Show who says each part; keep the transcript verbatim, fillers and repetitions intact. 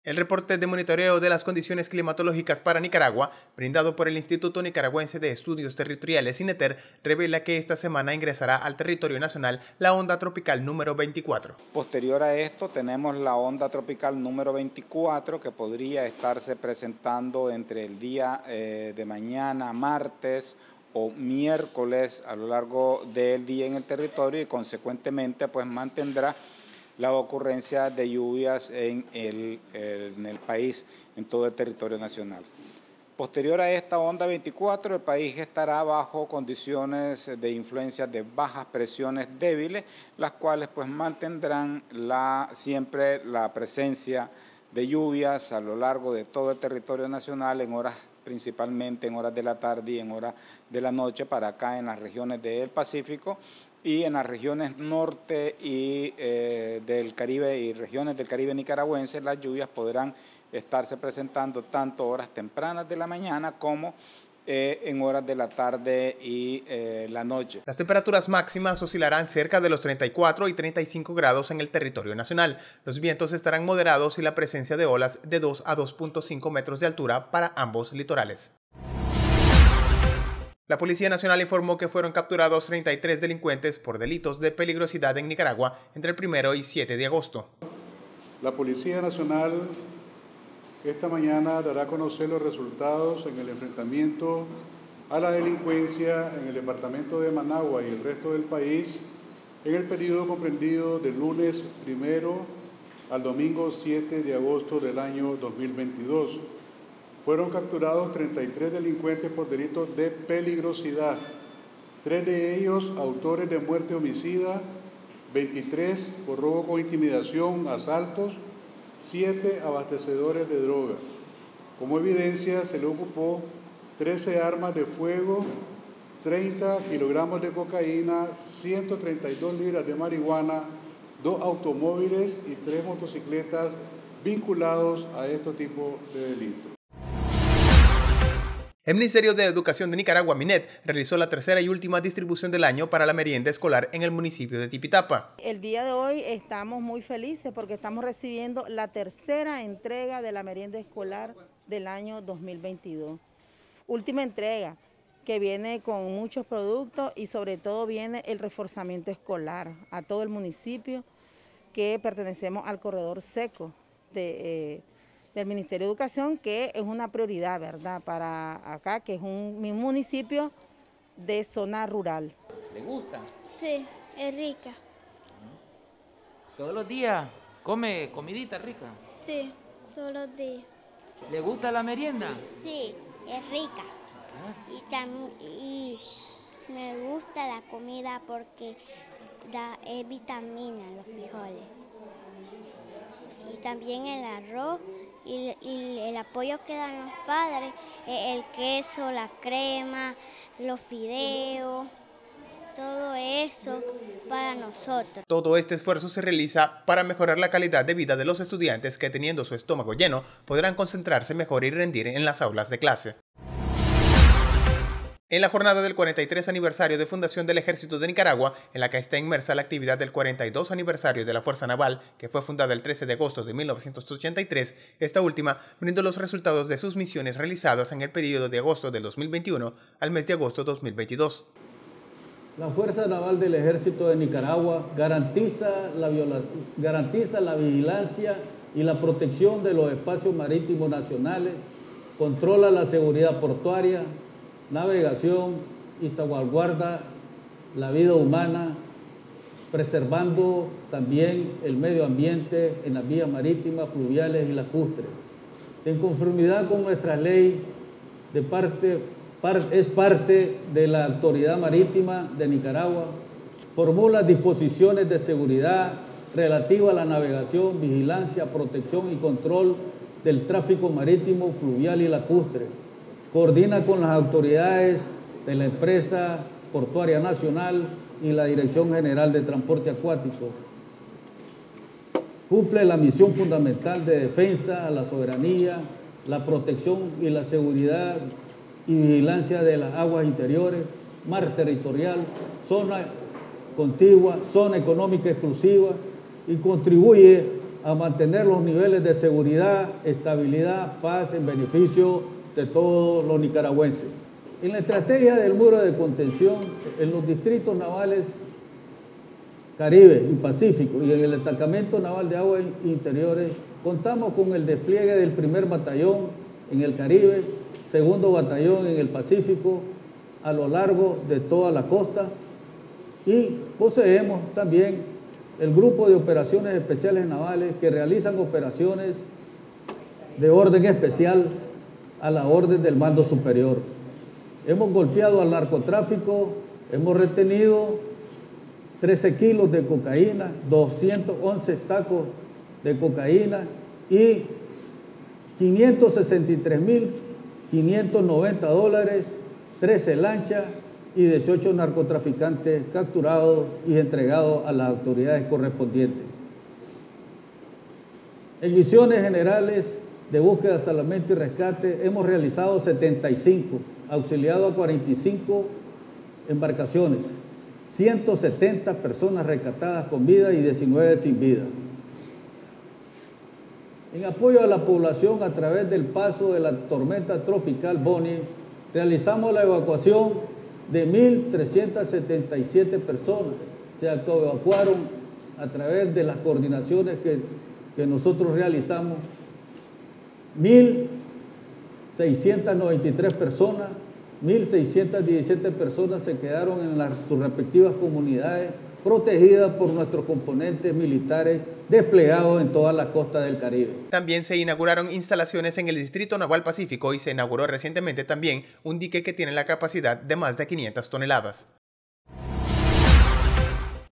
Speaker 1: El reporte de monitoreo de las condiciones climatológicas para Nicaragua, brindado por el Instituto Nicaragüense de Estudios Territoriales INETER, revela que esta semana ingresará al territorio nacional la onda tropical número veinticuatro.
Speaker 2: Posterior a esto tenemos la onda tropical número veinticuatro que podría estarse presentando entre el día eh, de mañana, martes o miércoles a lo largo del día en el territorio y consecuentemente pues mantendrá la ocurrencia de lluvias en el, en el país, en todo el territorio nacional. Posterior a esta onda veinticuatro, el país estará bajo condiciones de influencia de bajas presiones débiles, las cuales pues mantendrán la, siempre la presencia de lluvias a lo largo de todo el territorio nacional en horas principalmente en horas de la tarde y en horas de la noche para acá en las regiones del Pacífico y en las regiones norte y eh, del Caribe y regiones del Caribe nicaragüense. Las lluvias podrán estarse presentando tanto horas tempranas de la mañana como eh, en horas de la tarde y eh, la noche.
Speaker 1: Las temperaturas máximas oscilarán cerca de los treinta y cuatro y treinta y cinco grados en el territorio nacional. Los vientos estarán moderados y la presencia de olas de dos a dos punto cinco metros de altura para ambos litorales. La Policía Nacional informó que fueron capturados treinta y tres delincuentes por delitos de peligrosidad en Nicaragua entre el primero y siete de agosto.
Speaker 3: La Policía Nacional esta mañana dará a conocer los resultados en el enfrentamiento a la delincuencia en el departamento de Managua y el resto del país en el periodo comprendido del lunes primero al domingo siete de agosto del año dos mil veintidós. Fueron capturados treinta y tres delincuentes por delitos de peligrosidad, tres de ellos autores de muerte homicida, veintitrés por robo con intimidación, asaltos, siete abastecedores de droga. Como evidencia se le ocupó trece armas de fuego, treinta kilogramos de cocaína, ciento treinta y dos libras de marihuana, dos automóviles y tres motocicletas vinculados a este tipo de delitos.
Speaker 1: El Ministerio de Educación de Nicaragua, MINET, realizó la tercera y última distribución del año para la merienda escolar en el municipio de Tipitapa.
Speaker 4: El día de hoy estamos muy felices porque estamos recibiendo la tercera entrega de la merienda escolar del año dos mil veintidós. Última entrega que viene con muchos productos y sobre todo viene el reforzamiento escolar a todo el municipio que pertenecemos al corredor seco de... Eh, del Ministerio de Educación, que es una prioridad, ¿verdad?, para acá, que es un, un municipio de zona rural.
Speaker 5: ¿Le gusta?
Speaker 6: Sí, es rica.
Speaker 5: ¿Todos los días come comidita rica?
Speaker 6: Sí, todos los días.
Speaker 5: ¿Le gusta la merienda?
Speaker 6: Sí, es rica. ¿Ah? Y, tam, y me gusta la comida porque da es vitamina los frijoles. Y también el arroz y, y el apoyo que dan los padres, el queso, la crema, los fideos, todo eso para nosotros.
Speaker 1: Todo este esfuerzo se realiza para mejorar la calidad de vida de los estudiantes que, teniendo su estómago lleno, podrán concentrarse mejor y rendir en las aulas de clase. En la jornada del cuarenta y tres aniversario de fundación del Ejército de Nicaragua, en la que está inmersa la actividad del cuarenta y dos aniversario de la Fuerza Naval, que fue fundada el trece de agosto de mil novecientos ochenta y tres, esta última brindó los resultados de sus misiones realizadas en el periodo de agosto del dos mil veintiuno al mes de agosto de dos mil veintidós.
Speaker 7: La Fuerza Naval del Ejército de Nicaragua garantiza la, viola, garantiza la vigilancia y la protección de los espacios marítimos nacionales, controla la seguridad portuaria, navegación y salvaguarda la vida humana, preservando también el medio ambiente en las vías marítimas, fluviales y lacustres. En conformidad con nuestra ley, de parte, par, es parte de la Autoridad Marítima de Nicaragua, formula disposiciones de seguridad relativas a la navegación, vigilancia, protección y control del tráfico marítimo, fluvial y lacustre. Coordina con las autoridades de la empresa portuaria nacional y la Dirección General de Transporte Acuático. Cumple la misión fundamental de defensa a la soberanía, la protección y la seguridad y vigilancia de las aguas interiores, mar territorial, zona contigua, zona económica exclusiva y contribuye a mantener los niveles de seguridad, estabilidad, paz en beneficio de todos los nicaragüenses. En la estrategia del muro de contención, en los distritos navales Caribe y Pacífico y en el destacamento naval de aguas interiores, contamos con el despliegue del primer batallón en el Caribe, segundo batallón en el Pacífico, a lo largo de toda la costa, y poseemos también el grupo de operaciones especiales navales que realizan operaciones de orden especial a la orden del mando superior. Hemos golpeado al narcotráfico, hemos retenido trece kilos de cocaína, doscientos once tacos de cocaína y quinientos sesenta y tres mil quinientos noventa dólares, trece lanchas y dieciocho narcotraficantes capturados y entregados a las autoridades correspondientes. En misiones generales de búsqueda, salvamento y rescate hemos realizado setenta y cinco, auxiliado a cuarenta y cinco embarcaciones, ciento setenta personas rescatadas con vida y diecinueve sin vida. En apoyo a la población a través del paso de la tormenta tropical Bonnie, realizamos la evacuación de mil trescientas setenta y siete personas. Se evacuaron a través de las coordinaciones que, que nosotros realizamos, mil seiscientas noventa y tres personas, mil seiscientas diecisiete personas se quedaron en las, sus respectivas comunidades, protegidas por nuestros componentes militares desplegados en toda la costa del Caribe.
Speaker 1: También se inauguraron instalaciones en el Distrito Naval Pacífico y se inauguró recientemente también un dique que tiene la capacidad de más de quinientas toneladas.